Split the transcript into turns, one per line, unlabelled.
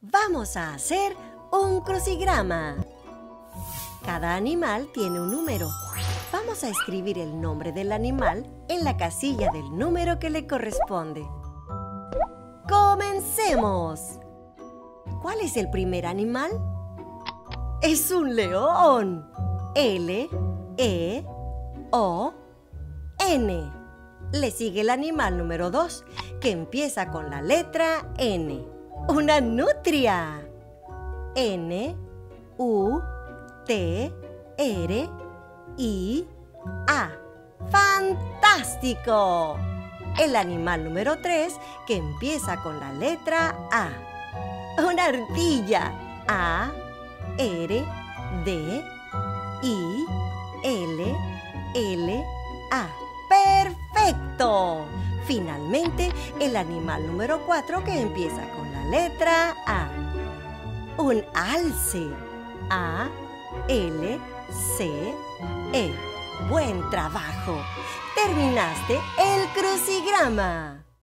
Vamos a hacer un crucigrama. Cada animal tiene un número. Vamos a escribir el nombre del animal en la casilla del número que le corresponde. ¡Comencemos! ¿Cuál es el primer animal? ¡Es un león! L-E-O-N. Le sigue el animal número 2, que empieza con la letra N. ¡Una nutria! N-U-T-R-I-A. ¡Fantástico! El animal número 3, que empieza con la letra A. ¡Una ardilla! A-R-D-I-L-L-A. ¡Perfecto! Finalmente, el animal número 4 que empieza con la letra A. Un alce. A-L-C-E. ¡Buen trabajo! Terminaste el crucigrama.